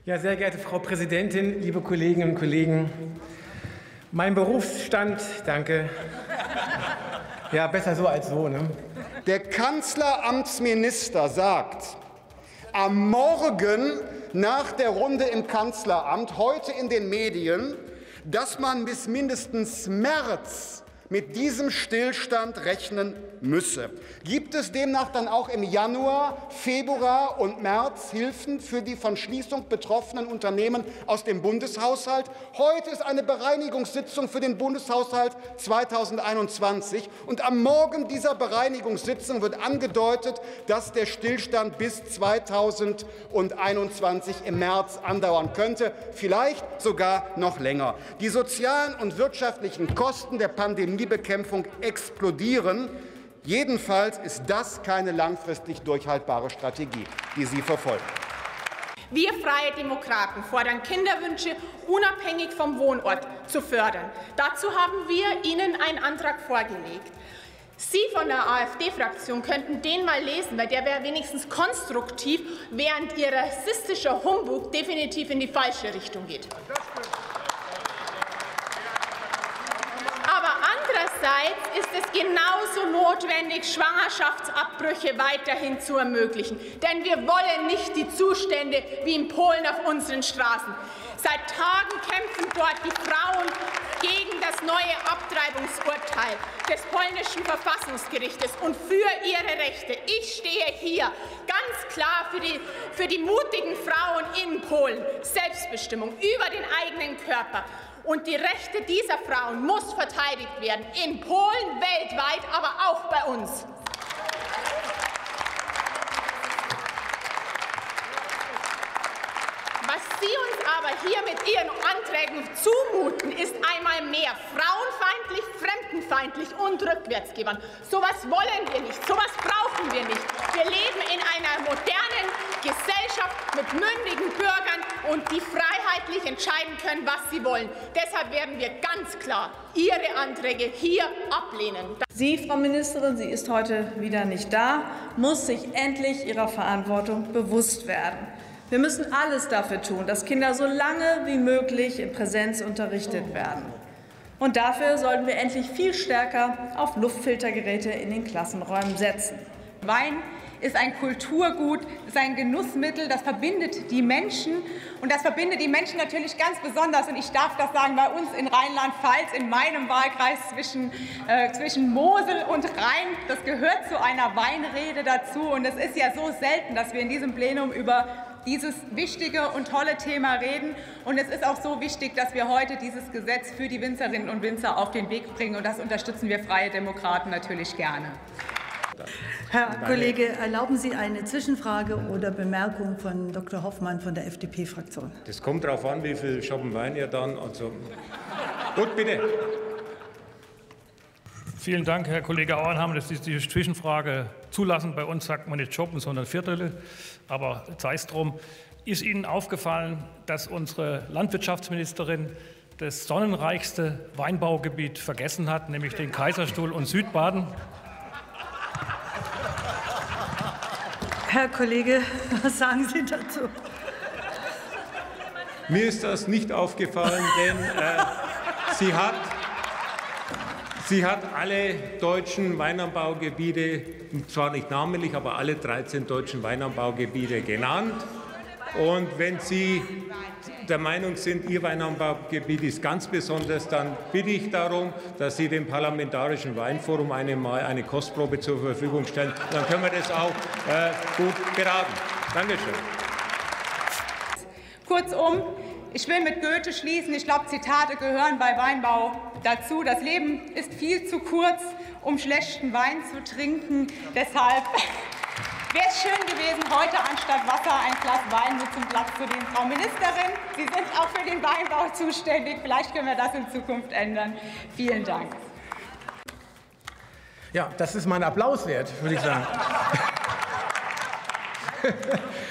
Ja, sehr geehrte Frau Präsidentin, liebe Kolleginnen und Kollegen, mein Berufsstand, danke. Ja, besser so als so, ne? Der Kanzleramtsminister sagt am Morgen nach der Runde im Kanzleramt, heute in den Medien, dass man bis mindestens März mit diesem Stillstand rechnen müsse. Gibt es demnach dann auch im Januar, Februar und März Hilfen für die von Schließung betroffenen Unternehmen aus dem Bundeshaushalt? Heute ist eine Bereinigungssitzung für den Bundeshaushalt 2021 und am Morgen dieser Bereinigungssitzung wird angedeutet, dass der Stillstand bis 2021 im März andauern könnte, vielleicht sogar noch länger. Die sozialen und wirtschaftlichen Kosten der Pandemiebekämpfung explodieren. Jedenfalls ist das keine langfristig durchhaltbare Strategie, die Sie verfolgen. Wir Freie Demokraten fordern, Kinderwünsche unabhängig vom Wohnort zu fördern. Dazu haben wir Ihnen einen Antrag vorgelegt. Sie von der AfD-Fraktion könnten den mal lesen, weil der wäre wenigstens konstruktiv, während Ihr rassistischer Humbug definitiv in die falsche Richtung geht. Andererseits ist es genauso notwendig, Schwangerschaftsabbrüche weiterhin zu ermöglichen. Denn wir wollen nicht die Zustände wie in Polen auf unseren Straßen. Seit Tagen kämpfen dort die Frauen gegen das neue Abtreibungsurteil des polnischen Verfassungsgerichtes und für ihre Rechte. Ich stehe hier ganz klar für die mutigen Frauen in Polen. Selbstbestimmung über den eigenen Körper. Und die Rechte dieser Frauen muss verteidigt werden, in Polen, weltweit, aber auch bei uns. Was Sie uns aber hier mit Ihren Anträgen zumuten, ist einmal mehr frauenfeindlich, fremdenfeindlich und rückwärtsgewandt. So etwas wollen wir nicht, so etwas brauchen wir nicht. Wir leben in einer modernen Gesellschaft mit mündigen Bürgern und die freiheitlich entscheiden können, was sie wollen. Deshalb werden wir ganz klar Ihre Anträge hier ablehnen. Sie, Frau Ministerin, sie ist heute wieder nicht da, muss sich endlich ihrer Verantwortung bewusst werden. Wir müssen alles dafür tun, dass Kinder so lange wie möglich in Präsenz unterrichtet werden. Und dafür sollten wir endlich viel stärker auf Luftfiltergeräte in den Klassenräumen setzen. Wein ist ein Kulturgut, ist ein Genussmittel, das verbindet die Menschen. Und das verbindet die Menschen natürlich ganz besonders. Und ich darf das sagen, bei uns in Rheinland-Pfalz, in meinem Wahlkreis zwischen Mosel und Rhein, das gehört zu einer Weinrede dazu. Und es ist ja so selten, dass wir in diesem Plenum über dieses wichtige und tolle Thema reden. Und es ist auch so wichtig, dass wir heute dieses Gesetz für die Winzerinnen und Winzer auf den Weg bringen. Und das unterstützen wir Freie Demokraten natürlich gerne. Herr Kollege, erlauben Sie eine Zwischenfrage oder Bemerkung von Dr. Hoffmann von der FDP-Fraktion? Das kommt darauf an, wie viel Schoppen Wein ihr dann. Also gut, bitte. Vielen Dank, Herr Kollege Auenhammer, dass Sie diese Zwischenfrage zulassen. Bei uns sagt man nicht Schoppen, sondern Viertel. Aber sei es drum. Ist Ihnen aufgefallen, dass unsere Landwirtschaftsministerin das sonnenreichste Weinbaugebiet vergessen hat, nämlich den Kaiserstuhl und Südbaden? Herr Kollege, was sagen Sie dazu? Mir ist das nicht aufgefallen, denn sie hat alle deutschen Weinanbaugebiete, zwar nicht namentlich, aber alle 13 deutschen Weinanbaugebiete genannt. Und wenn Sie der Meinung sind, Ihr Weinanbaugebiet ist ganz besonders, dann bitte ich darum, dass Sie dem Parlamentarischen Weinforum eine Kostprobe zur Verfügung stellen. Dann können wir das auch gut beraten. Dankeschön. Kurzum, ich will mit Goethe schließen. Ich glaube, Zitate gehören bei Weinbau dazu. Das Leben ist viel zu kurz, um schlechten Wein zu trinken. Deshalb wäre es schön gewesen, heute anstatt Wasser ein Glas Wein mit zum Platz zu nehmen. Frau Ministerin, Sie sind auch für den Weinbau zuständig. Vielleicht können wir das in Zukunft ändern. Vielen Dank. Ja, das ist mein Applaus wert, würde ich sagen.